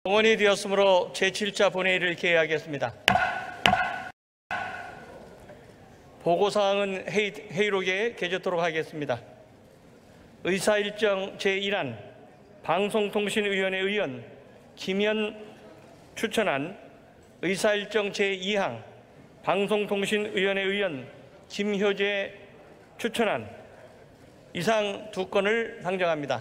동원이 되었으므로 제7차 본회의를 개회하겠습니다. 보고사항은 회의록에 게재토록 하겠습니다. 의사일정 제1안 방송통신위원회 의원 김현 추천안, 의사일정 제2항 방송통신위원회 의원 김효재 추천안, 이상 두 건을 상정합니다.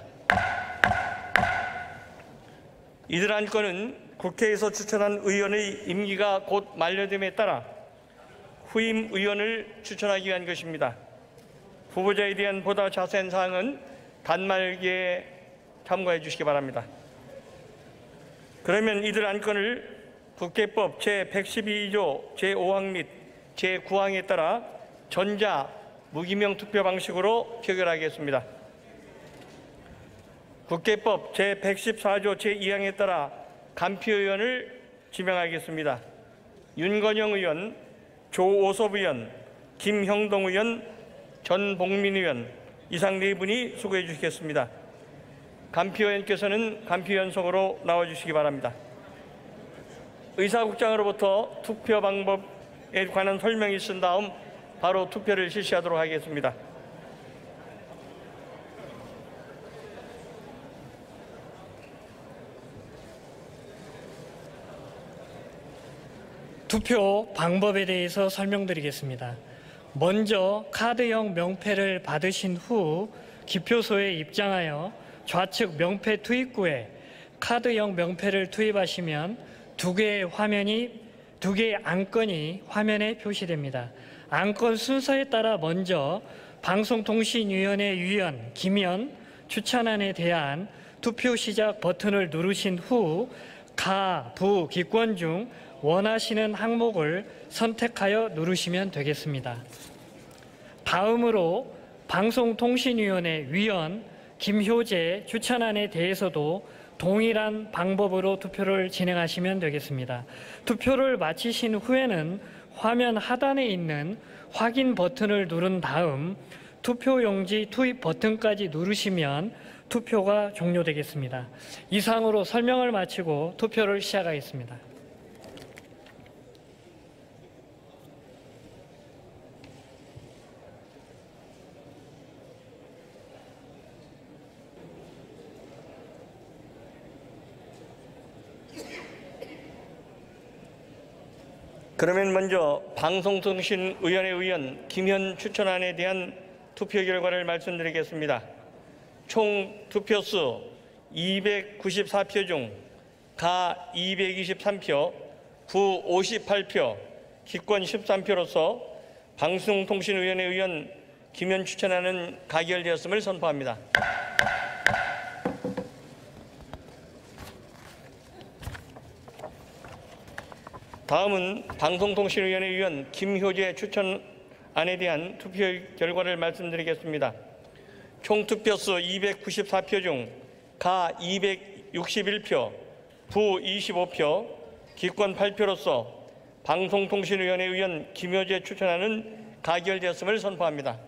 이들 안건은 국회에서 추천한 의원의 임기가 곧 만료됨에 따라 후임 의원을 추천하기 위한 것입니다. 후보자에 대한 보다 자세한 사항은 단말기에 참고해 주시기 바랍니다. 그러면 이들 안건을 국회법 제112조 제5항 및 제9항에 따라 전자 무기명 투표 방식으로 표결하겠습니다. 국회법 제114조 제2항에 따라 간피의원을 지명하겠습니다. 윤건영 의원, 조오섭 의원, 김형동 의원, 전복민 의원, 이상 네 분이 수고해 주시겠습니다. 간피의원께서는 간피의원석으로 나와주시기 바랍니다. 의사국장으로부터 투표 방법에 관한 설명이 있은 다음 바로 투표를 실시하도록 하겠습니다. 투표 방법에 대해서 설명드리겠습니다. 먼저 카드형 명패를 받으신 후 기표소에 입장하여 좌측 명패 투입구에 카드형 명패를 투입하시면 두 개의 안건이 화면에 표시됩니다. 안건 순서에 따라 먼저 방송통신위원회 위원 김현 추천안에 대한 투표 시작 버튼을 누르신 후 가, 부, 기권 중 원하시는 항목을 선택하여 누르시면 되겠습니다. 다음으로 방송통신위원회 위원 김효재 추천안에 대해서도 동일한 방법으로 투표를 진행하시면 되겠습니다. 투표를 마치신 후에는 화면 하단에 있는 확인 버튼을 누른 다음 투표용지 투입 버튼까지 누르시면 투표가 종료되겠습니다. 이상으로 설명을 마치고 투표를 시작하겠습니다. 그러면 먼저 방송통신위원회 의원 김현 추천안에 대한 투표 결과를 말씀드리겠습니다. 총 투표수 294표 중 가 223표, 부 58표, 기권 13표로서 방송통신위원회 의원 김현 추천안은 가결되었음을 선포합니다. 다음은 방송통신위원회 의원 김효재 추천안에 대한 투표 결과를 말씀드리겠습니다. 총 투표수 294표 중 가 261표, 부 25표, 기권 8표로서 방송통신위원회 의원 김효재 추천안은 가결되었음을 선포합니다.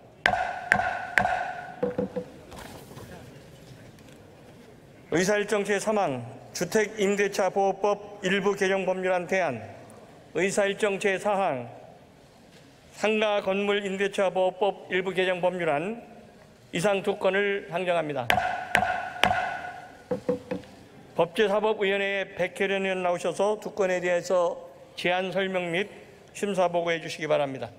의사일정 제3항 주택임대차 보호법 일부 개정 법률안 대안, 의사일정 제4항 상가 건물 임대차 보호법 일부 개정 법률안, 이상 두 건을 상정합니다. 법제사법위원회에 백혜련 의원 나오셔서 두 건에 대해서 제안 설명 및 심사 보고해 주시기 바랍니다.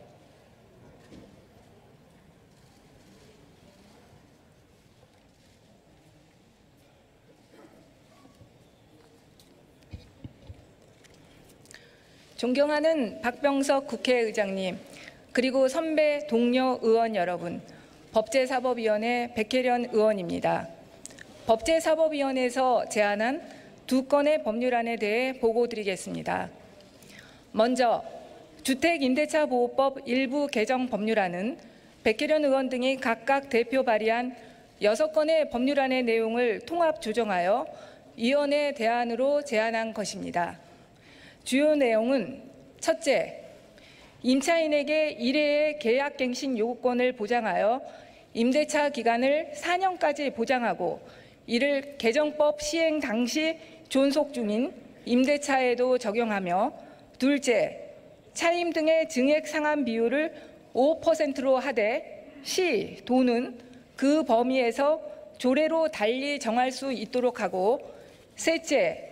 존경하는 박병석 국회의장님, 그리고 선배 동료 의원 여러분, 법제사법위원회 백혜련 의원입니다. 법제사법위원회에서 제안한 두 건의 법률안에 대해 보고드리겠습니다. 먼저 주택임대차보호법 일부 개정 법률안은 백혜련 의원 등이 각각 대표 발의한 6건의 법률안의 내용을 통합 조정하여 위원회 대안으로 제안한 것입니다. 주요 내용은 첫째, 임차인에게 1회의 계약갱신 요구권을 보장하여 임대차 기간을 4년까지 보장하고 이를 개정법 시행 당시 존속 중인 임대차에도 적용하며 둘째, 차임 등의 증액 상한 비율을 5%로 하되 시, 도는 그 범위에서 조례로 달리 정할 수 있도록 하고 셋째,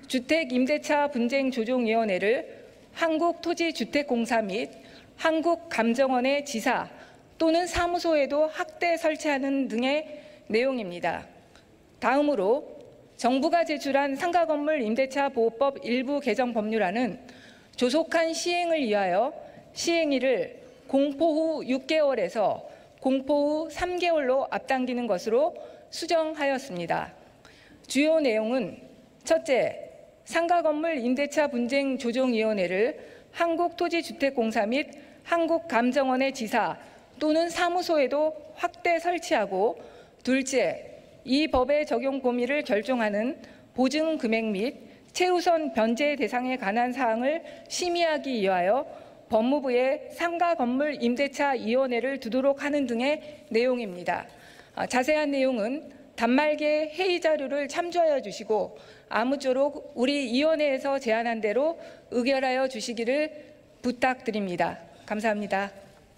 주택임대차분쟁조정위원회를 한국토지주택공사 및 한국감정원의 지사 또는 사무소에도 확대 설치하는 등의 내용입니다. 다음으로 정부가 제출한 상가건물 임대차 보호법 일부 개정 법률안은 조속한 시행을 위하여 시행일을 공포 후 6개월에서 공포 후 3개월로 앞당기는 것으로 수정하였습니다. 주요 내용은 첫째, 상가건물 임대차 분쟁 조정위원회를 한국토지주택공사 및 한국감정원의 지사 또는 사무소에도 확대 설치하고 둘째, 이 법의 적용 범위를 결정하는 보증 금액 및 최우선 변제 대상에 관한 사항을 심의하기 위하여 법무부에 상가건물 임대차 위원회를 두도록 하는 등의 내용입니다. 자세한 내용은 단말기의 회의 자료를 참조하여 주시고 아무쪼록 우리 위원회에서 제안한 대로 의결하여 주시기를 부탁드립니다. 감사합니다.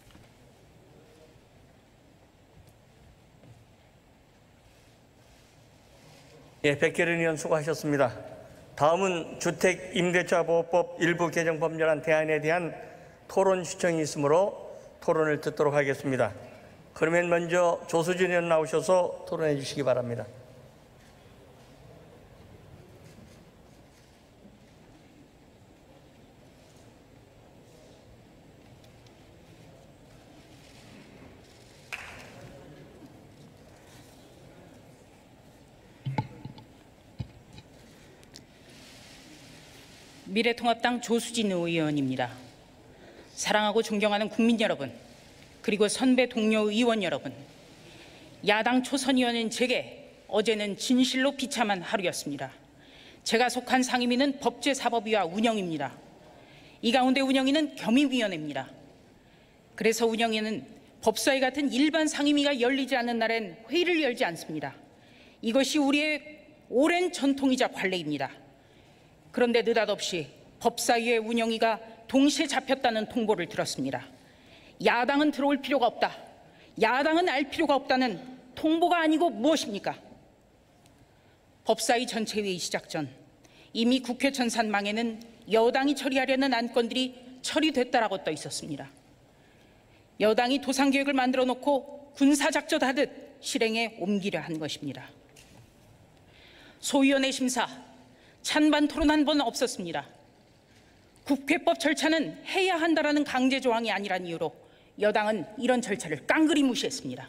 예, 백계련 의원 수고하셨습니다. 다음은 주택임대차보호법 일부 개정 법률안 대안에 대한 토론 시청이 있으므로 토론을 듣도록 하겠습니다. 그러면 먼저 조수진 의원 나오셔서 토론해 주시기 바랍니다. 미래통합당 조수진 의원입니다. 사랑하고 존경하는 국민 여러분, 그리고 선배 동료 의원 여러분, 야당 초선 의원인 제게 어제는 진실로 비참한 하루였습니다. 제가 속한 상임위는 법제사법위와 운영입니다. 이 가운데 운영위는 겸임위원회입니다. 그래서 운영위는 법사위 같은 일반 상임위가 열리지 않는 날엔 회의를 열지 않습니다. 이것이 우리의 오랜 전통이자 관례입니다. 그런데 느닷없이 법사위의 운영위가 동시에 잡혔다는 통보를 들었습니다. 야당은 들어올 필요가 없다. 야당은 알 필요가 없다는 통보가 아니고 무엇입니까? 법사위 전체 회의 시작 전 이미 국회 전산망에는 여당이 처리하려는 안건들이 처리됐다라고 떠 있었습니다. 여당이 도상계획을 만들어 놓고 군사작전하듯 실행에 옮기려 한 것입니다. 소위원회 심사, 찬반 토론 한 번 없었습니다. 국회법 절차는 해야 한다라는 강제 조항이 아니란 이유로 여당은 이런 절차를 깡그리 무시했습니다.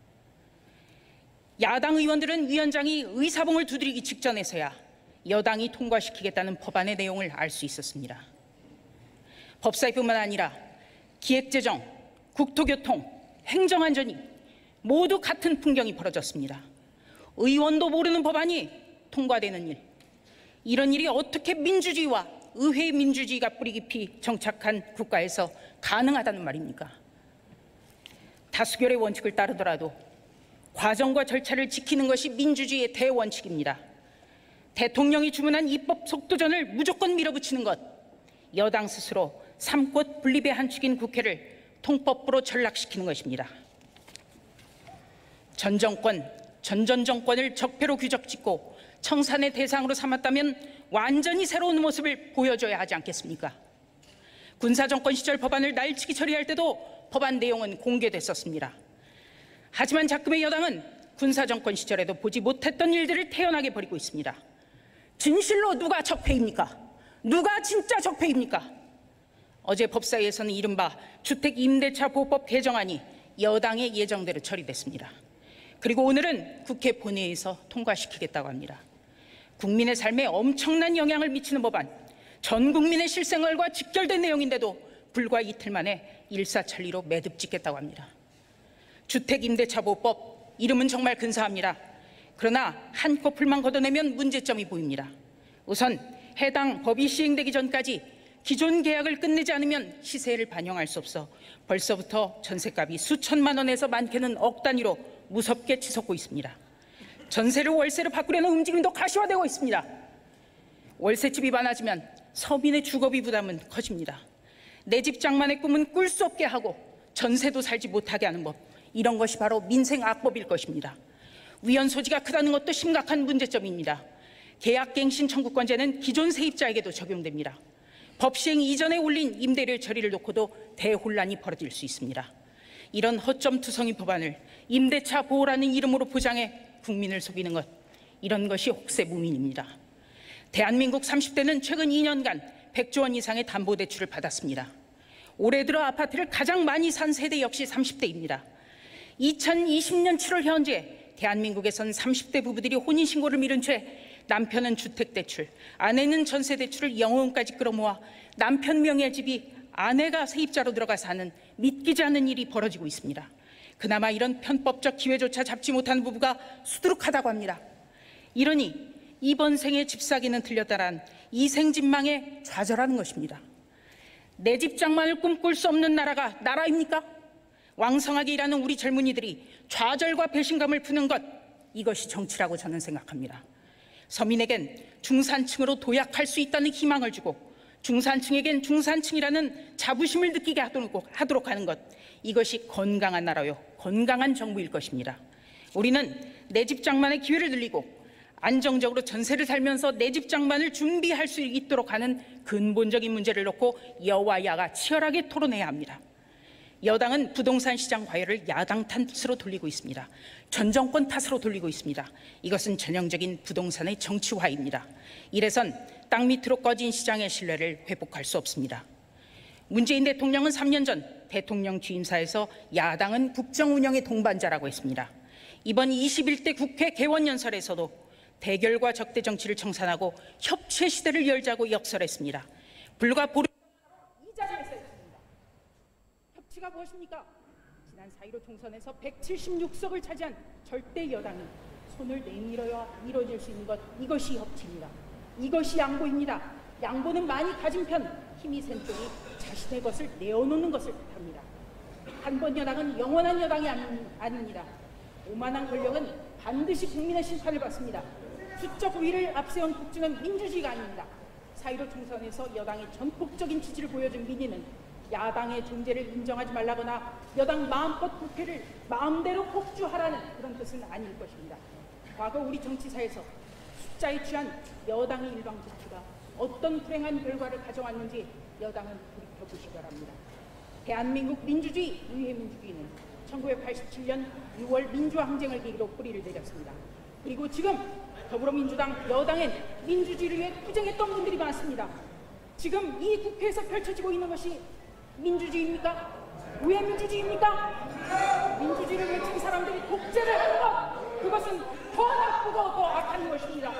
야당 의원들은 위원장이 의사봉을 두드리기 직전에서야 여당이 통과시키겠다는 법안의 내용을 알 수 있었습니다. 법사위뿐만 아니라 기획재정, 국토교통, 행정안전위 모두 같은 풍경이 벌어졌습니다. 의원도 모르는 법안이 통과되는 일, 이런 일이 어떻게 민주주의와 의회 민주주의가 뿌리 깊이 정착한 국가에서 가능하다는 말입니까? 다수결의 원칙을 따르더라도 과정과 절차를 지키는 것이 민주주의의 대원칙입니다. 대통령이 주문한 입법 속도전을 무조건 밀어붙이는 것, 여당 스스로 삼권 분립의 한 축인 국회를 통법부로 전락시키는 것입니다. 전 정권, 전 정권을 적폐로 규적짓고 청산의 대상으로 삼았다면 완전히 새로운 모습을 보여줘야 하지 않겠습니까? 군사정권 시절 법안을 날치기 처리할 때도 법안 내용은 공개됐었습니다. 하지만 작금의 여당은 군사정권 시절에도 보지 못했던 일들을 태연하게 벌이고 있습니다. 진실로 누가 적폐입니까? 누가 진짜 적폐입니까? 어제 법사위에서는 이른바 주택임대차보호법 개정안이 여당의 예정대로 처리됐습니다. 그리고 오늘은 국회 본회의에서 통과시키겠다고 합니다. 국민의 삶에 엄청난 영향을 미치는 법안, 전 국민의 실생활과 직결된 내용인데도 불과 이틀 만에 일사천리로 매듭 짓겠다고 합니다. 주택임대차보호법, 이름은 정말 근사합니다. 그러나 한꺼풀만 걷어내면 문제점이 보입니다. 우선 해당 법이 시행되기 전까지 기존 계약을 끝내지 않으면 시세를 반영할 수 없어 벌써부터 전셋값이 수천만 원에서 많게는 억 단위로 무섭게 치솟고 있습니다. 전세를 월세로 바꾸려는 움직임도 가시화되고 있습니다. 월세집이 많아지면 서민의 주거비 부담은 커집니다. 내 집 장만의 꿈은 꿀 수 없게 하고 전세도 살지 못하게 하는 법, 이런 것이 바로 민생 악법일 것입니다. 위헌 소지가 크다는 것도 심각한 문제점입니다. 계약갱신 청구권자는 기존 세입자에게도 적용됩니다. 법 시행 이전에 올린 임대료 처리를 놓고도 대혼란이 벌어질 수 있습니다. 이런 허점투성이 법안을 임대차 보호라는 이름으로 포장해 국민을 속이는 것, 이런 것이 혹세무민입니다. 대한민국 30대는 최근 2년간 100조 원 이상의 담보대출을 받았습니다. 올해 들어 아파트를 가장 많이 산 세대 역시 30대입니다. 2020년 7월 현재 대한민국에선 30대 부부들이 혼인신고를 미룬 채 남편은 주택대출, 아내는 전세대출을 영혼까지 끌어모아 남편 명의의 집이 아내가 세입자로 들어가 사는 믿기지 않는 일이 벌어지고 있습니다. 그나마 이런 편법적 기회조차 잡지 못한 부부가 수두룩하다고 합니다. 이러니 이번 생에 집 사기는 틀렸다란 이생진망에 좌절하는 것입니다. 내 집 장만을 꿈꿀 수 없는 나라가 나라입니까? 왕성하게 일하는 우리 젊은이들이 좌절과 배신감을 푸는 것, 이것이 정치라고 저는 생각합니다. 서민에겐 중산층으로 도약할 수 있다는 희망을 주고 중산층에겐 중산층이라는 자부심을 느끼게 하도록 하는 것, 이것이 건강한 나라요, 건강한 정부일 것입니다. 우리는 내 집 장만의 기회를 늘리고 안정적으로 전세를 살면서 내 집 장만을 준비할 수 있도록 하는 근본적인 문제를 놓고 여와 야가 치열하게 토론해야 합니다. 여당은 부동산 시장 과열을 야당 탓으로 돌리고 있습니다. 전 정권 탓으로 돌리고 있습니다. 이것은 전형적인 부동산의 정치화입니다. 이래선 땅 밑으로 꺼진 시장의 신뢰를 회복할 수 없습니다. 문재인 대통령은 3년 전 대통령 취임사에서 야당은 국정 운영의 동반자라고 했습니다. 이번 21대 국회 개원연설에서도 대결과 적대 정치를 청산하고 협치의 시대를 열자고 역설했습니다. 불과 보름 이 자리에서 했습니다. 협치가 무엇입니까? 지난 4.15 총선에서 176석을 차지한 절대 여당이 손을 내밀어야 이루어질 수 있는 것, 이것이 협치입니다. 이것이 양보입니다. 양보는 많이 가진 편, 힘이 센 쪽이 자신의 것을 내어놓는 것을 뜻합니다. 한 번 여당은 영원한 여당이 아닙니다. 오만한 권력은 반드시 국민의 심판을 받습니다. 수적 우위를 앞세운 국주는 민주주의가 아닙니다. 4.15 총선에서 여당의 전폭적인 지지를 보여준 민의는 야당의 존재를 인정하지 말라거나 여당 마음껏 국회를 마음대로 폭주하라는 그런 뜻은 아닐 것입니다. 과거 우리 정치사에서 숫자에 취한 여당의 일방적지가 어떤 불행한 결과를 가져왔는지 여당은 돌이켜보시기 바랍니다. 대한민국 민주주의, 의회민주주의는 1987년 6월 민주항쟁을 계기로 뿌리를 내렸습니다. 그리고 지금 더불어민주당 여당엔 민주주의를 위해 투쟁했던 분들이 많습니다. 지금 이 국회에서 펼쳐지고 있는 것이 민주주의입니까? 의회민주주의입니까? 민주주의를 외친 사람들이 독재를 하는 것, 그것은 더 나쁘고 더 악한 것입니다.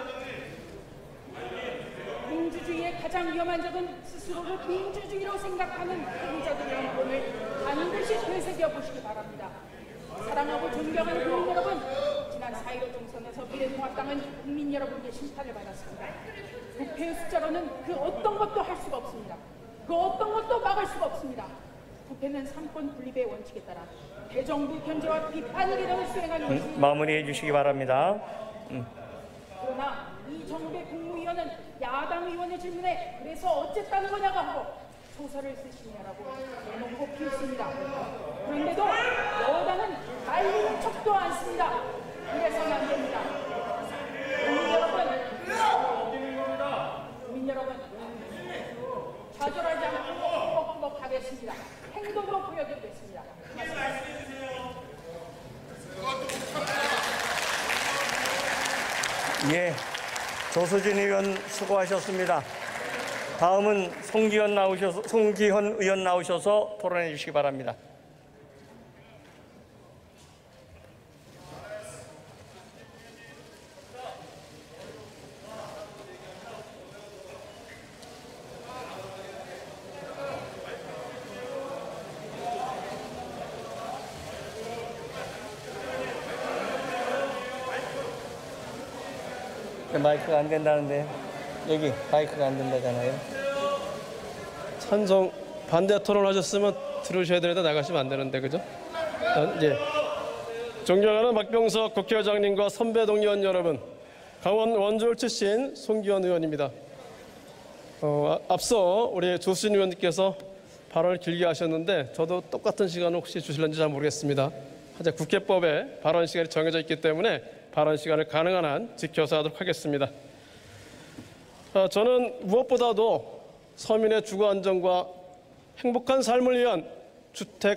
민주주의의 가장 위험한 적은 스스로를 민주주의로 생각하는 행위자들이라는 것을 반드시 되새겨 보시기 바랍니다. 사랑하고 존경하는 국민 여러분, 지난 4.15 총선에서 미래통합당은 국민 여러분의 심판을 받았습니다. 국회의 숫자로는 그 어떤 것도 할 수가 없습니다. 그 어떤 것도 막을 수가 없습니다. 국회는 삼권 분립의 원칙에 따라 대정부 견제와 비판 기능을 수행하는 것이 마무리해 주시기 바랍니다. 그러나 이 정부의 국무위원은 야당 의원의 질문에 그래서 어쨌다는 거냐고 하고 소설을 쓰시냐라고 대놓고 비웃습니다. 그런데도 여당은 말리는 척도 않습니다. 이래서는 안 됩니다. 국민 여러분, 좌절하지 않고 행복하겠습니다. 행동으로 보여드리겠습니다. 예, 조수진 의원 수고하셨습니다. 다음은 송기현 의원 나오셔서 토론해 주시기 바랍니다. 마이크가 안 된다는데 여기 마이크가 안 된다잖아요. 찬성 반대 토론하셨으면 들으셔야 되는데 나가시면 안 되는데 그죠? 예. 존경하는 박병석 국회의장님과 선배 동의원 여러분, 강원 원주울 출신 송기현 의원입니다. 앞서 우리 조수진 의원님께서 발언을 길게 하셨는데 저도 똑같은 시간을 혹시 주실런지 잘 모르겠습니다. 하여튼 국회법에 발언 시간이 정해져 있기 때문에 발언 시간을 가능한 한 지켜서 하도록 하겠습니다. 저는 무엇보다도 서민의 주거 안정과 행복한 삶을 위한 주택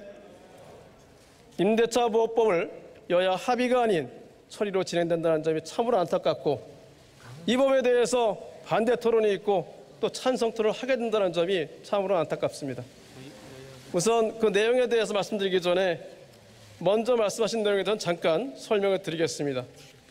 임대차 보호법을 여야 합의가 아닌 처리로 진행된다는 점이 참으로 안타깝고, 이 법에 대해서 반대 토론이 있고 또 찬성 토론을 하게 된다는 점이 참으로 안타깝습니다. 우선 그 내용에 대해서 말씀드리기 전에 먼저 말씀하신 내용에 대해서 잠깐 설명을 드리겠습니다.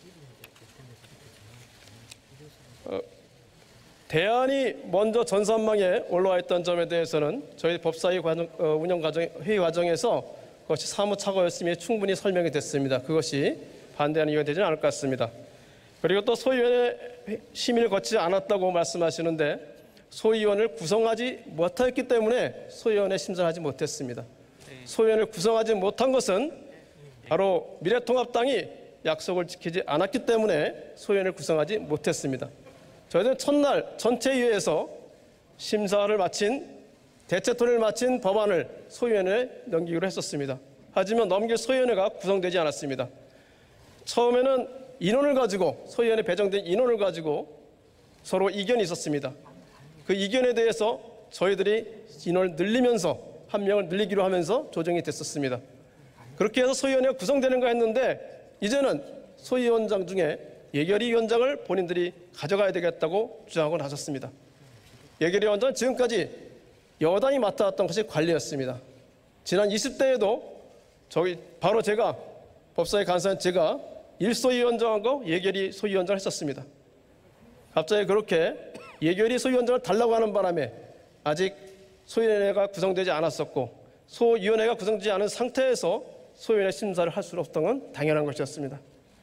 대안이 먼저 전산망에 올라와 있던 점에 대해서는 저희 법사위 회의 과정에서 그것이 사무착오였음이 충분히 설명이 됐습니다. 그것이 반대하는 이유가 되지는 않을 것 같습니다. 그리고 또 소위원회 심의를 거치지 않았다고 말씀하시는데, 소위원을 구성하지 못했기 때문에 소위원회 심사를 하지 못했습니다. 소위원을 구성하지 못한 것은 바로 미래통합당이 약속을 지키지 않았기 때문에 소위원을 구성하지 못했습니다. 저희들은 첫날 전체회의에서 심사를 마친, 대체토론을 마친 법안을 소위원회에 넘기기로 했었습니다. 하지만 넘길 소위원회가 구성되지 않았습니다. 처음에는 인원을 가지고, 소위원회 배정된 인원을 가지고 서로 이견이 있었습니다. 그 이견에 대해서 저희들이 인원을 늘리면서, 한 명을 늘리기로 하면서 조정이 됐었습니다. 그렇게 해서 소위원회가 구성되는가 했는데, 이제는 소위원장 중에 예결위 위원장을 본인들이 가져가야 되겠다고 주장하고 나섰습니다. 예결위 위원장은 지금까지 여당이 맡아왔던 것이 관리였습니다. 지난 20대에도 바로 제가, 법사위 간사인 제가 일소위원장하고 예결위 소위원장을 했었습니다. 갑자기 그렇게 예결위 소위원장을 달라고 하는 바람에 아직 소위원회가 구성되지 않았었고, 소위원회가 구성되지 않은 상태에서 소위원회 심사를 할 수 없던 건 당연한 것이었습니다.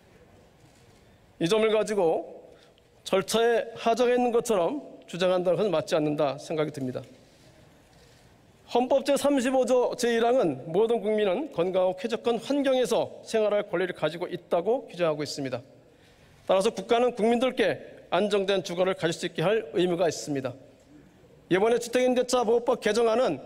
이 점을 가지고 절차에 하자가 있는 것처럼 주장한다는 것은 맞지 않는다 생각이 듭니다. 헌법 제35조 제1항은 모든 국민은 건강하고 쾌적한 환경에서 생활할 권리를 가지고 있다고 규정하고 있습니다. 따라서 국가는 국민들께 안정된 주거를 가질 수 있게 할 의무가 있습니다. 이번에 주택임대차 보호법 개정안은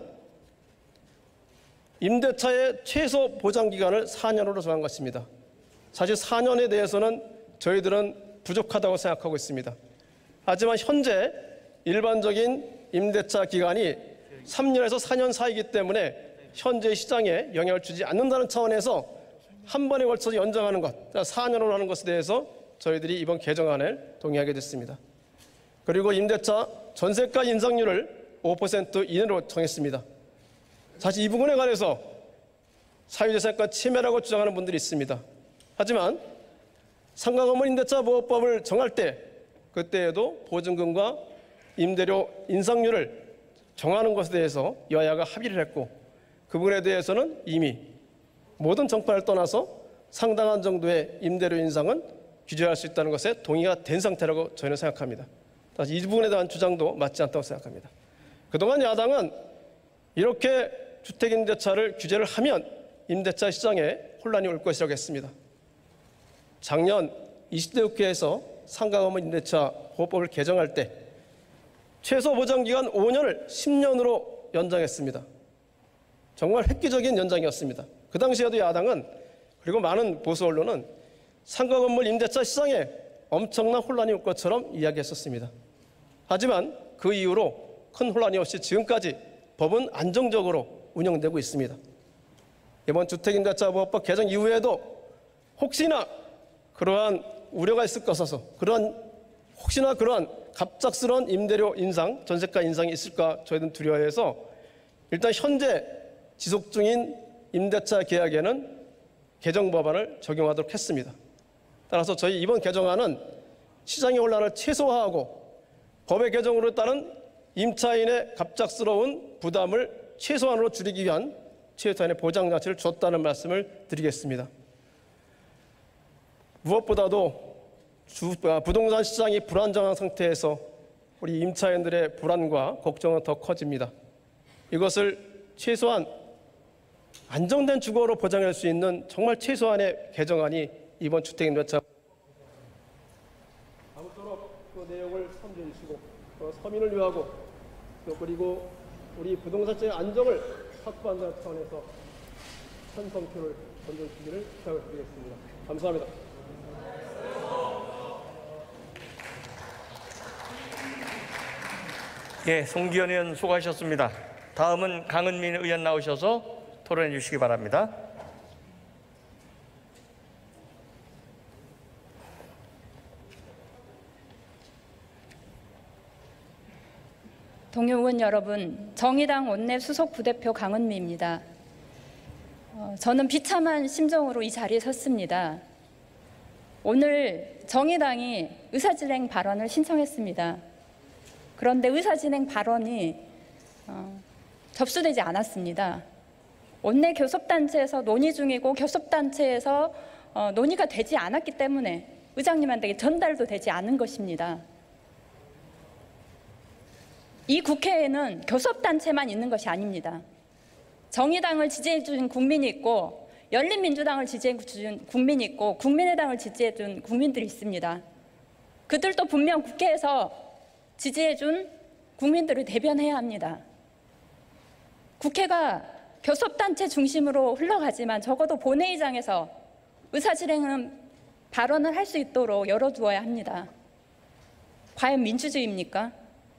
임대차의 최소 보장기간을 4년으로 정한 것입니다. 사실 4년에 대해서는 저희들은 부족하다고 생각하고 있습니다. 하지만 현재 일반적인 임대차 기간이 3년에서 4년 사이이기 때문에 현재 시장에 영향을 주지 않는다는 차원에서 한 번에 걸쳐서 연장하는 것, 4년으로 하는 것에 대해서 저희들이 이번 개정안을 동의하게 됐습니다. 그리고 임대차 전세가 인상률을 5% 이내로 정했습니다. 사실 이 부분에 관해서 사유재산권 침해라고 주장하는 분들이 있습니다. 하지만 상가건물 임대차 보호법을 정할 때, 그때에도 보증금과 임대료 인상률을 정하는 것에 대해서 여야가 합의를 했고, 그 부분에 대해서는 이미 모든 정파를 떠나서 상당한 정도의 임대료 인상은 규제할 수 있다는 것에 동의가 된 상태라고 저희는 생각합니다. 이 부분에 대한 주장도 맞지 않다고 생각합니다. 그동안 야당은 이렇게 주택임대차를 규제를 하면 임대차 시장에 혼란이 올 것이라고 했습니다. 작년 20대 국회에서 상가건물 임대차 보호법을 개정할 때 최소 보장기간 5년을 10년으로 연장했습니다. 정말 획기적인 연장이었습니다. 그 당시에도 야당은, 그리고 많은 보수 언론은 상가건물 임대차 시장에 엄청난 혼란이 올 것처럼 이야기했었습니다. 하지만 그 이후로 큰 혼란이 없이 지금까지 법은 안정적으로 운영되고 있습니다. 이번 주택임대차 보호법 개정 이후에도 혹시나 그러한 우려가 있을 것 같아서, 혹시나 그러한 갑작스러운 임대료 인상, 전세가 인상이 있을까 저희는 두려워해서 일단 현재 지속 중인 임대차 계약에는 개정 법안을 적용하도록 했습니다. 따라서 저희 이번 개정안은 시장의 혼란을 최소화하고 법의 개정으로 따른 임차인의 갑작스러운 부담을 최소한으로 줄이기 위한 최소한의 보장장치를 줬다는 말씀을 드리겠습니다. 무엇보다도 부동산 시장이 불안정한 상태에서 우리 임차인들의 불안과 걱정은 더 커집니다. 이것을 최소한 안정된 주거로 보장할 수 있는 정말 최소한의 개정안이 이번 주택임대차, 아무쪼록 그 내용을 참조해 주시고 서민을 위하고 또 그리고 우리 부동산의 안정을 확보한다는 차원에서 찬성표를 던져주시기를 부탁드리겠습니다. 감사합니다. 예, 송기현 의원 수고하셨습니다. 다음은 강은민 의원 나오셔서 토론해 주시기 바랍니다. 동료 의원 여러분, 정의당 원내 수석 부대표 강은미입니다. 저는 비참한 심정으로 이 자리에 섰습니다. 오늘 정의당이 의사진행 발언을 신청했습니다. 그런데 의사진행 발언이 접수되지 않았습니다. 원내 교섭단체에서 논의 중이고 교섭단체에서 논의가 되지 않았기 때문에 의장님한테 전달도 되지 않은 것입니다. 이 국회에는 교섭단체만 있는 것이 아닙니다. 정의당을 지지해준 국민이 있고 열린민주당을 지지해준 국민이 있고 국민의당을 지지해준 국민들이 있습니다. 그들도 분명 국회에서 지지해준 국민들을 대변해야 합니다. 국회가 교섭단체 중심으로 흘러가지만 적어도 본회의장에서 의사진행 발언을 할 수 있도록 열어두어야 합니다. 과연 민주주의입니까?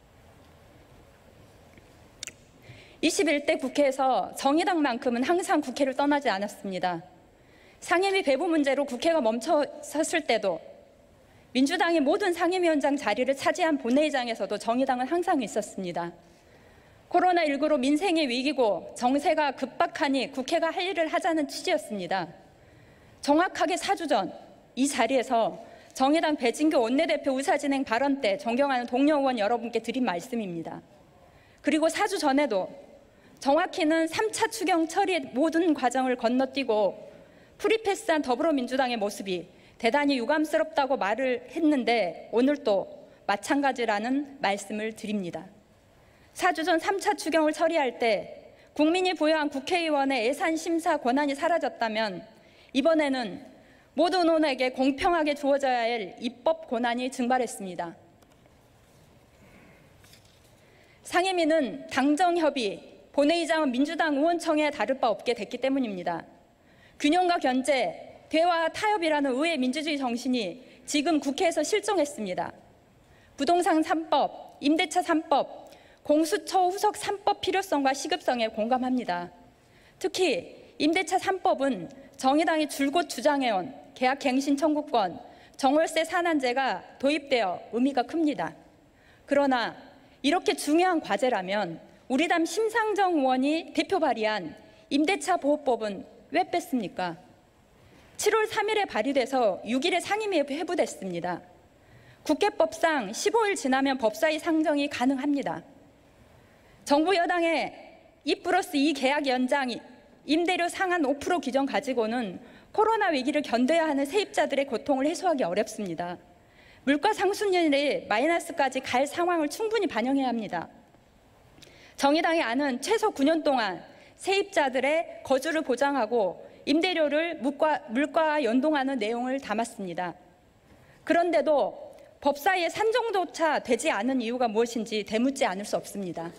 21대 국회에서 정의당만큼은 항상 국회를 떠나지 않았습니다. 상임위 배부 문제로 국회가 멈춰섰을 때도 민주당이 모든 상임위원장 자리를 차지한 본회의장에서도 정의당은 항상 있었습니다. 코로나19로 민생이 위기고 정세가 급박하니 국회가 할 일을 하자는 취지였습니다. 정확하게 4주 전 이 자리에서 정의당 배진교 원내대표 의사진행 발언 때 존경하는 동료 의원 여러분께 드린 말씀입니다. 그리고 4주 전에도 정확히는 3차 추경 처리의 모든 과정을 건너뛰고 프리패스한 더불어민주당의 모습이 대단히 유감스럽다고 말을 했는데 오늘 또 마찬가지라는 말씀을 드립니다. 4주 전 3차 추경을 처리할 때 국민이 부여한 국회의원의 예산 심사 권한이 사라졌다면 이번에는 모든 의원에게 공평하게 주어져야 할 입법 권한이 증발했습니다. 상임위는 당정협의, 본회의장은 민주당 의원청에 다를 바 없게 됐기 때문입니다. 균형과 견제, 대화와 타협이라는 의회 민주주의 정신이 지금 국회에서 실종했습니다. 부동산 3법, 임대차 3법, 공수처 후속 3법 필요성과 시급성에 공감합니다. 특히 임대차 3법은 정의당이 줄곧 주장해온 계약갱신 청구권, 정월세 산안제가 도입되어 의미가 큽니다. 그러나 이렇게 중요한 과제라면 우리 당 심상정 의원이 대표 발의한 임대차 보호법은 왜 뺐습니까? 7월 3일에 발의돼서 6일에 상임위에 회부됐습니다. 국회법상 15일 지나면 법사위 상정이 가능합니다. 정부 여당의 2+2 계약 연장, 임대료 상한 5% 기준 가지고는 코로나 위기를 견뎌야 하는 세입자들의 고통을 해소하기 어렵습니다. 물가 상승률이 마이너스까지 갈 상황을 충분히 반영해야 합니다. 정의당이 아는 최소 9년 동안 세입자들의 거주를 보장하고 임대료를 물가와 연동하는 내용을 담았습니다. 그런데도 법사위에 산정조차 되지 않은 이유가 무엇인지 되묻지 않을 수 없습니다.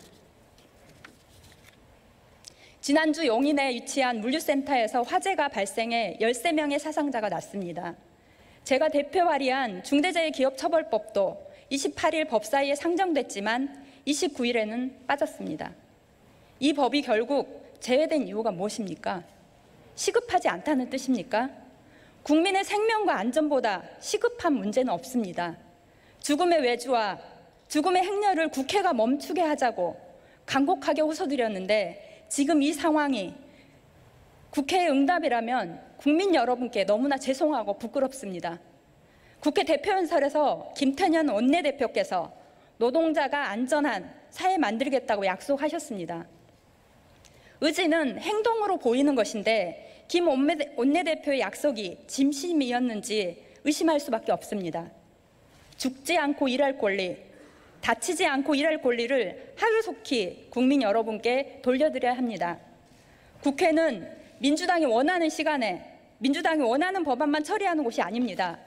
지난주 용인에 위치한 물류센터에서 화재가 발생해 13명의 사상자가 났습니다. 제가 대표 발의한 중대재해기업처벌법도 28일 법사위에 상정됐지만 29일에는 빠졌습니다. 이 법이 결국 제외된 이유가 무엇입니까? 시급하지 않다는 뜻입니까? 국민의 생명과 안전보다 시급한 문제는 없습니다. 죽음의 외주와 죽음의 행렬을 국회가 멈추게 하자고 간곡하게 호소드렸는데 지금 이 상황이 국회의 응답이라면 국민 여러분께 너무나 죄송하고 부끄럽습니다. 국회 대표연설에서 김태년 원내대표께서 노동자가 안전한 사회 만들겠다고 약속하셨습니다. 의지는 행동으로 보이는 것인데 김 원내대표의 약속이 진심이었는지 의심할 수밖에 없습니다. 죽지 않고 일할 권리, 다치지 않고 일할 권리를 하루속히 국민 여러분께 돌려드려야 합니다. 국회는 민주당이 원하는 시간에 민주당이 원하는 법안만 처리하는 곳이 아닙니다.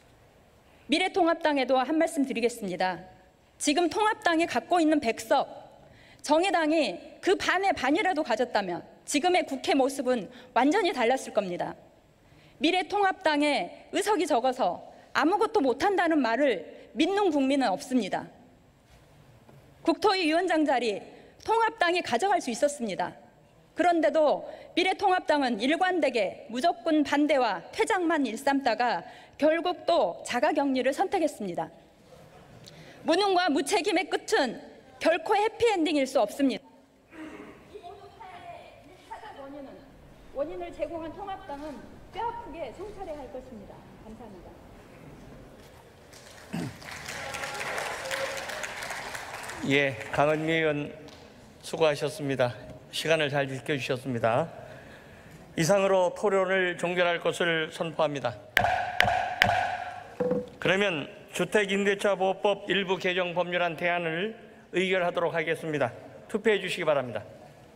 미래통합당에도 한 말씀 드리겠습니다. 지금 통합당이 갖고 있는 100석, 정의당이 그 반의 반이라도 가졌다면 지금의 국회 모습은 완전히 달랐을 겁니다. 미래통합당의 의석이 적어서 아무것도 못한다는 말을 믿는 국민은 없습니다. 국토위 위원장 자리 통합당이 가져갈 수 있었습니다. 그런데도 미래통합당은 일관되게 무조건 반대와 퇴장만 일삼다가 결국 또 자가격리를 선택했습니다. 무능과 무책임의 끝은 결코 해피엔딩일 수 없습니다. 이 모두 타의 일차적 원인을 제공한 통합당은 뼈아프게 성찰해야 할 것입니다. 감사합니다. 예, 강은미 의원 수고하셨습니다. 시간을 잘 지켜주셨습니다. 이상으로 토론을 종결할 것을 선포합니다. 그러면 주택임대차보호법 일부 개정 법률안 대안을 의결하도록 하겠습니다. 투표해 주시기 바랍니다.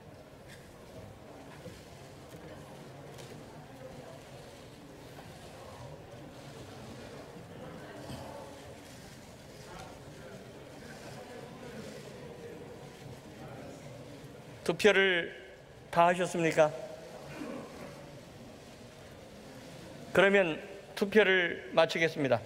투표를 다 하셨습니까? 그러면 투표를 마치겠습니다.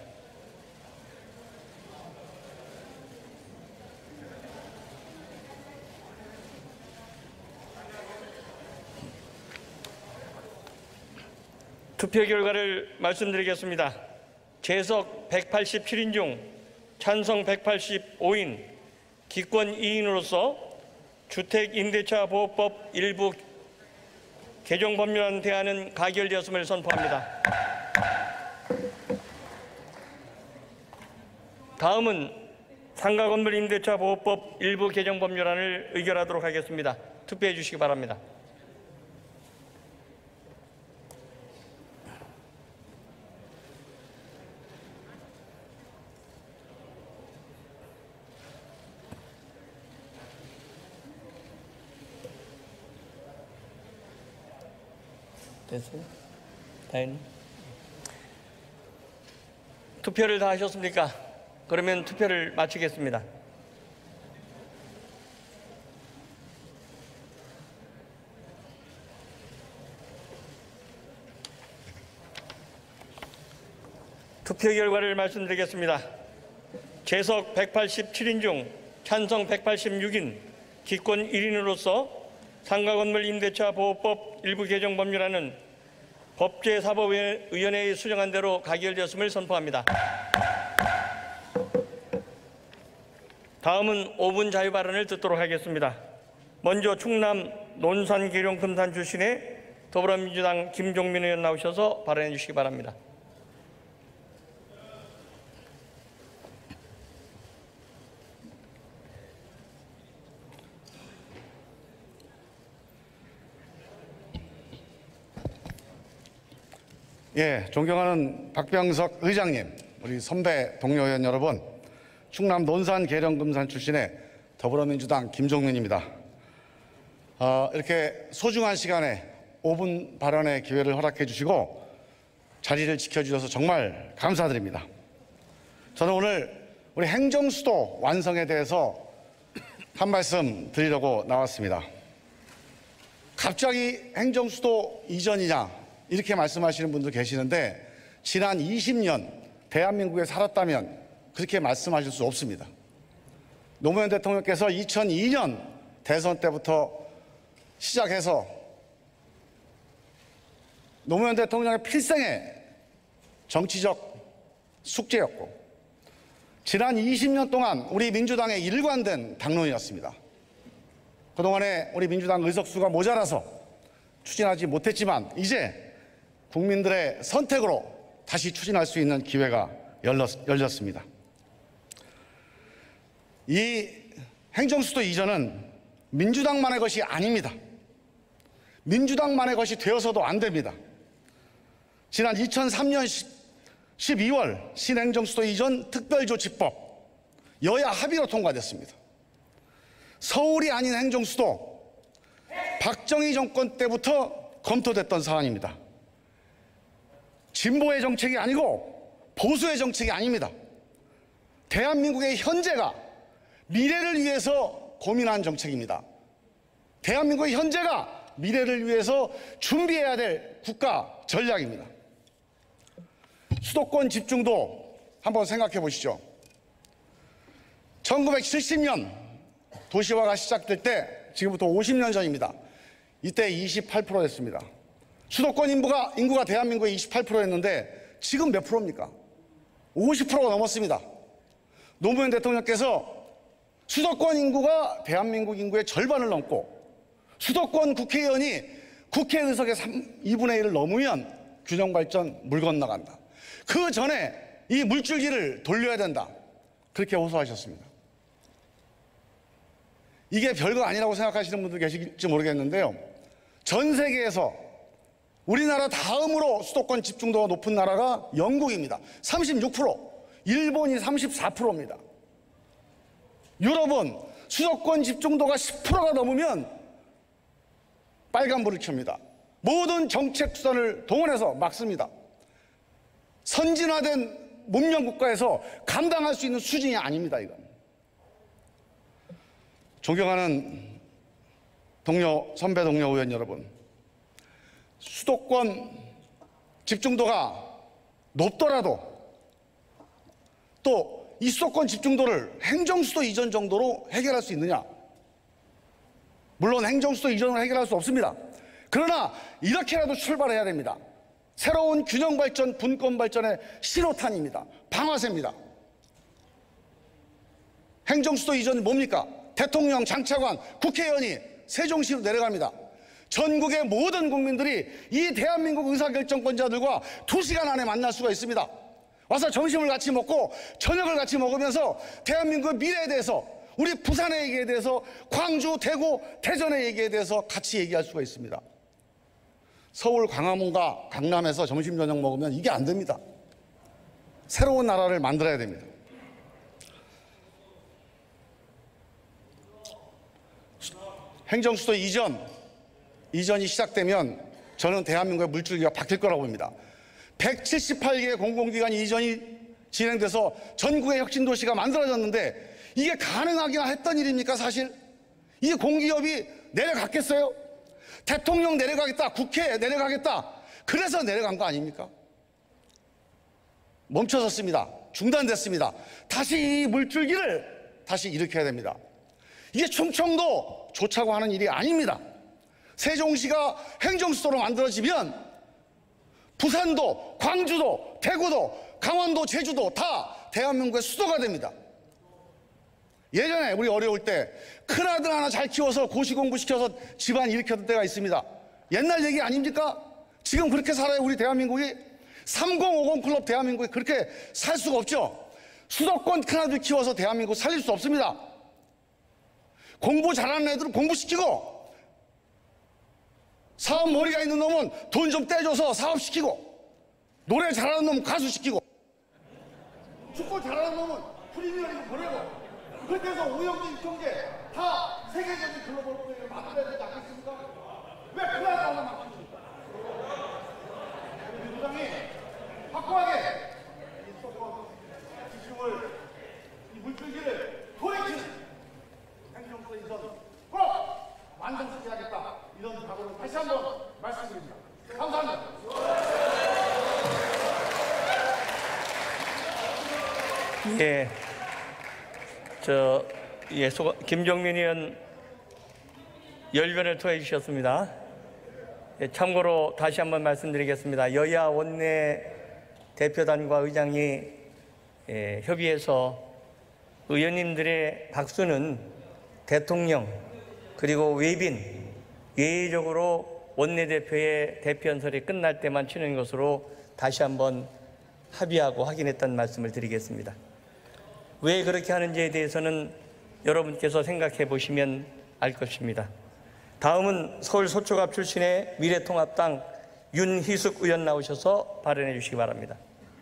투표 결과를 말씀드리겠습니다. 재석 187인 중 찬성 185인, 기권 2인으로서 주택임대차보호법 일부 개정 법률안 대안은 가결되었음을 선포합니다. 다음은 상가건물 임대차보호법 일부 개정 법률안을 의결하도록 하겠습니다. 투표해 주시기 바랍니다. 됐어요? 다 했네. 투표를 다 하셨습니까? 그러면 투표를 마치겠습니다. 투표 결과를 말씀드리겠습니다. 재석 187인 중 찬성 186인, 기권 1인으로서 상가건물 임대차 보호법 일부 개정 법률안은 법제사법위원회에 수정한 대로 가결되었음을 선포합니다. 다음은 5분 자유 발언을 듣도록 하겠습니다. 먼저 충남 논산 계룡 금산 출신의 더불어민주당 김종민 의원 나오셔서 발언해 주시기 바랍니다. 예, 존경하는 박병석 의장님, 우리 선배 동료 의원 여러분, 충남 논산 계룡 금산 출신의 더불어민주당 김종민입니다. 이렇게 소중한 시간에 5분 발언의 기회를 허락해 주시고 자리를 지켜주셔서 정말 감사드립니다. 저는 오늘 우리 행정수도 완성에 대해서 한 말씀 드리려고 나왔습니다. 갑자기 행정수도 이전이냐 이렇게 말씀하시는 분들 계시는데, 지난 20년 대한민국에 살았다면 그렇게 말씀하실 수 없습니다. 노무현 대통령께서 2002년 대선 때부터 시작해서 노무현 대통령의 필생의 정치적 숙제였고, 지난 20년 동안 우리 민주당의 일관된 당론이었습니다. 그동안에 우리 민주당 의석수가 모자라서 추진하지 못했지만 이제 국민들의 선택으로 다시 추진할 수 있는 기회가 열렸습니다. 이 행정수도 이전은 민주당만의 것이 아닙니다. 민주당만의 것이 되어서도 안 됩니다. 지난 2003년 12월 신행정수도 이전 특별조치법 여야 합의로 통과됐습니다. 서울이 아닌 행정수도 박정희 정권 때부터 검토됐던 사안입니다. 진보의 정책이 아니고 보수의 정책이 아닙니다. 대한민국의 현재가 미래를 위해서 고민한 정책입니다. 대한민국의 현재가 미래를 위해서 준비해야 될 국가 전략입니다. 수도권 집중도 한번 생각해 보시죠. 1970년 도시화가 시작될 때 지금부터 50년 전입니다. 이때 28%였습니다. 수도권 인구가 대한민국의 28%였는데 지금 몇 프로입니까? 50%가 넘었습니다. 노무현 대통령께서 수도권 인구가 대한민국 인구의 절반을 넘고 수도권 국회의원이 국회 의석의 2분의 1을 넘으면 균형발전 물 건너간다. 그 전에 이 물줄기를 돌려야 된다. 그렇게 호소하셨습니다. 이게 별거 아니라고 생각하시는 분들 계실지 모르겠는데요. 전 세계에서 우리나라 다음으로 수도권 집중도가 높은 나라가 영국입니다. 36%, 일본이 34%입니다. 유럽은 수도권 집중도가 10%가 넘으면 빨간불을 켭니다. 모든 정책 수단을 동원해서 막습니다. 선진화된 문명 국가에서 감당할 수 있는 수준이 아닙니다. 이건. 존경하는 선배 동료 의원 여러분, 수도권 집중도가 높더라도 또 이 수도권 집중도를 행정수도 이전 정도로 해결할 수 있느냐? 물론 행정수도 이전으로 해결할 수 없습니다. 그러나 이렇게라도 출발해야 됩니다. 새로운 균형발전, 분권발전의 신호탄입니다. 방아쇠입니다. 행정수도 이전이 뭡니까? 대통령, 장차관, 국회의원이 세종시로 내려갑니다. 전국의 모든 국민들이 이 대한민국 의사결정권자들과 2시간 안에 만날 수가 있습니다. 와서 점심을 같이 먹고 저녁을 같이 먹으면서 대한민국의 미래에 대해서, 우리 부산의 얘기에 대해서, 광주, 대구, 대전의 얘기에 대해서 같이 얘기할 수가 있습니다. 서울, 광화문과 강남에서 점심, 저녁 먹으면 이게 안 됩니다. 새로운 나라를 만들어야 됩니다. 행정수도 이전이 시작되면 저는 대한민국의 물줄기가 바뀔 거라고 봅니다. 178개 공공기관 이전이 진행돼서 전국의 혁신도시가 만들어졌는데 이게 가능하기나 했던 일입니까? 사실 이 공기업이 내려갔겠어요? 대통령 내려가겠다, 국회 내려가겠다, 그래서 내려간 거 아닙니까? 멈춰섰습니다. 중단됐습니다. 다시 이 물줄기를 다시 일으켜야 됩니다. 이게 충청도 좋자고 하는 일이 아닙니다. 세종시가 행정수도로 만들어지면 부산도, 광주도, 대구도, 강원도, 제주도 다 대한민국의 수도가 됩니다. 예전에 우리 어려울 때 큰아들 하나 잘 키워서 고시공부시켜서 집안 일으켰던 때가 있습니다. 옛날 얘기 아닙니까? 지금 그렇게 살아요, 우리 대한민국이? 3050 클럽 대한민국이 그렇게 살 수가 없죠. 수도권 큰아들 키워서 대한민국 살릴 수 없습니다. 공부 잘하는 애들은 공부시키고, 사업 머리가 있는 놈은 돈 좀 떼줘서 사업시키고, 노래 잘하는 놈은 가수시키고, 축구 잘하는 놈은 프리미어리그 보내고, 그렇게 해서 오영진, 이청재 다 세계적인 글로벌 플레이를 만들어야 되지 않겠습니까? 왜 그날 하나 막힙니까? 우리 민주당이 확고하게 이 수도권 지식을, 이 물줄기를 돌이키는 행정수도 이전 꼭 완성시켜야겠다, 이런 각오를 다시 한번 말씀드립니다. 감사합니다. 예, 김종민 의원 열변을 토해 주셨습니다. 예, 참고로 다시 한번 말씀드리겠습니다. 여야 원내 대표단과 의장이 협의해서 의원님들의 박수는 대통령 그리고 외빈 예외적으로 원내대표의 대표연설이 끝날 때만 치는 것으로 다시 한번 합의하고 확인했다는 말씀을 드리겠습니다. 왜 그렇게 하는지에 대해서는 여러분께서 생각해 보시면 알 것입니다. 다음은 서울 서초갑 출신의 미래통합당 윤희숙 의원 나오셔서 발언해 주시기 바랍니다.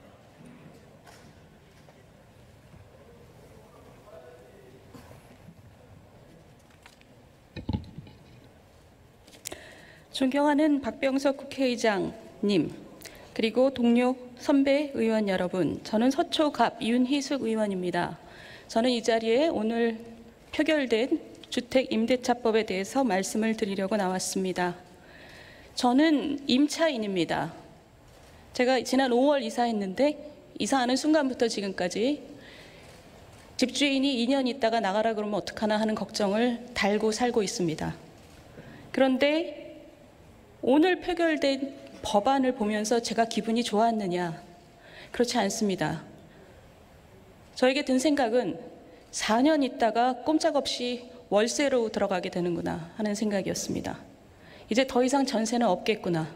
존경하는 박병석 국회의장님, 그리고 동료 선배 의원 여러분, 저는 서초갑 윤희숙 의원입니다. 저는 이 자리에 오늘 표결된 주택 임대차법에 대해서 말씀을 드리려고 나왔습니다. 저는 임차인입니다. 제가 지난 5월 이사했는데 이사하는 순간부터 지금까지 집주인이 2년 있다가 나가라 그러면 어떡하나 하는 걱정을 달고 살고 있습니다. 그런데 오늘 표결된 법안을 보면서 제가 기분이 좋았느냐? 그렇지 않습니다. 저에게 든 생각은 4년 있다가 꼼짝없이 월세로 들어가게 되는구나 하는 생각이었습니다. 이제 더 이상 전세는 없겠구나.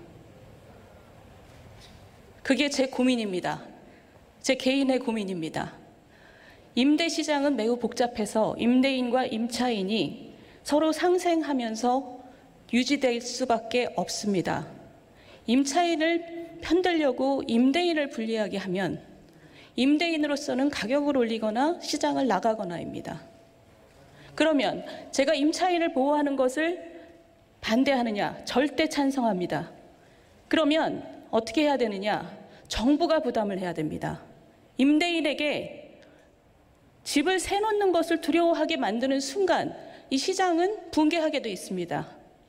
그게 제 고민입니다. 제 개인의 고민입니다. 임대 시장은 매우 복잡해서 임대인과 임차인이 서로 상생하면서 유지될 수밖에 없습니다. 임차인을 편들려고 임대인을 불리하게 하면 임대인으로서는 가격을 올리거나 시장을 나가거나입니다. 그러면 제가 임차인을 보호하는 것을 반대하느냐? 절대 찬성합니다. 그러면 어떻게 해야 되느냐? 정부가 부담을 해야 됩니다. 임대인에게 집을 세놓는 것을 두려워하게 만드는 순간 이 시장은 붕괴하게 돼 있습니다.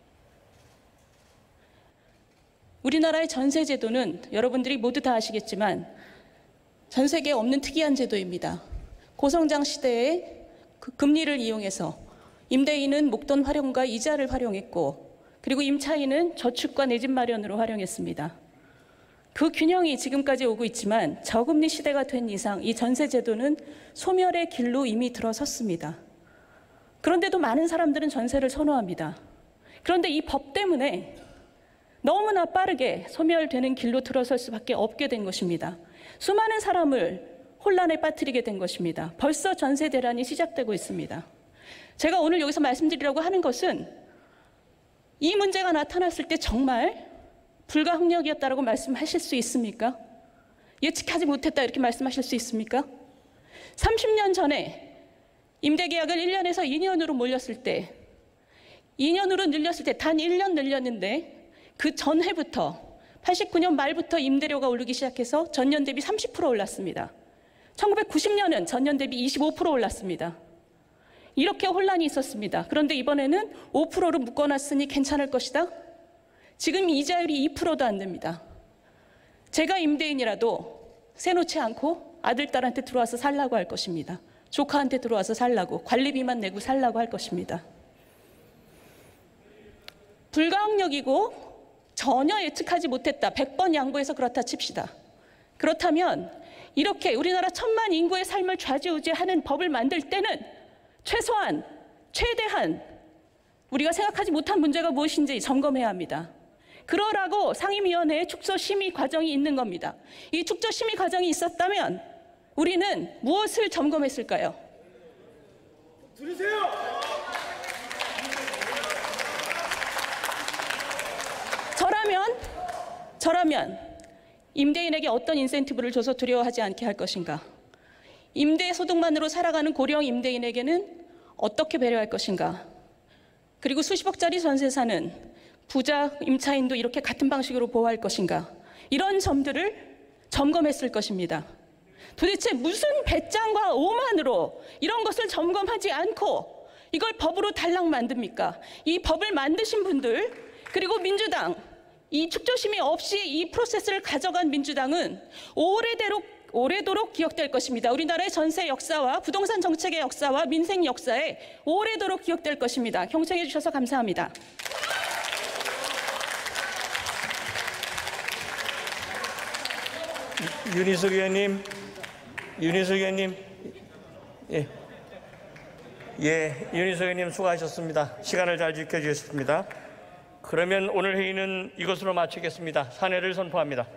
우리나라의 전세 제도는 여러분들이 모두 다 아시겠지만 전 세계에 없는 특이한 제도입니다. 고성장 시대에 그 금리를 이용해서 임대인은 목돈 활용과 이자를 활용했고 그리고 임차인은 저축과 내 집 마련으로 활용했습니다. 그 균형이 지금까지 오고 있지만 저금리 시대가 된 이상 이 전세 제도는 소멸의 길로 이미 들어섰습니다. 그런데도 많은 사람들은 전세를 선호합니다. 그런데 이 법 때문에 너무나 빠르게 소멸되는 길로 들어설 수밖에 없게 된 것입니다. 수많은 사람을 혼란에 빠뜨리게 된 것입니다. 벌써 전세 대란이 시작되고 있습니다. 제가 오늘 여기서 말씀드리려고 하는 것은 이 문제가 나타났을 때 정말 불가항력이었다라고 말씀하실 수 있습니까? 예측하지 못했다 이렇게 말씀하실 수 있습니까? 30년 전에 임대계약을 1년에서 2년으로 몰렸을 때 2년으로 늘렸을 때 단 1년 늘렸는데 그 전해부터 89년 말부터 임대료가 오르기 시작해서 전년 대비 30% 올랐습니다. 1990년은 전년 대비 25% 올랐습니다. 이렇게 혼란이 있었습니다. 그런데 이번에는 5%로 묶어놨으니 괜찮을 것이다. 지금 이자율이 2%도 안 됩니다. 제가 임대인이라도 세놓지 않고 아들, 딸한테 들어와서 살라고 할 것입니다. 조카한테 들어와서 살라고, 관리비만 내고 살라고 할 것입니다. 불가항력이고 전혀 예측하지 못했다. 100번 양보해서 그렇다 칩시다. 그렇다면 이렇게 우리나라 1000만 인구의 삶을 좌지우지하는 법을 만들 때는 최소한, 최대한 우리가 생각하지 못한 문제가 무엇인지 점검해야 합니다. 그러라고 상임위원회에 축소심의 과정이 있는 겁니다. 이 축소심의 과정이 있었다면 우리는 무엇을 점검했을까요? 들으세요! 저라면 임대인에게 어떤 인센티브를 줘서 두려워하지 않게 할 것인가? 임대 소득만으로 살아가는 고령 임대인에게는 어떻게 배려할 것인가? 그리고 수십억짜리 전세 사는 부자 임차인도 이렇게 같은 방식으로 보호할 것인가? 이런 점들을 점검했을 것입니다. 도대체 무슨 배짱과 오만으로 이런 것을 점검하지 않고 이걸 법으로 달랑 만듭니까? 이 법을 만드신 분들 그리고 민주당 이 축조심의 없이 이 프로세스를 가져간 민주당은 오래도록 기억될 것입니다. 우리나라의 전세 역사와 부동산 정책의 역사와 민생 역사에 오래도록 기억될 것입니다. 경청해 주셔서 감사합니다. 윤희숙 의원님, 윤희숙 의원님 수고하셨습니다. 시간을 잘 지켜주셨습니다. 그러면 오늘 회의는 이것으로 마치겠습니다. 산회를 선포합니다.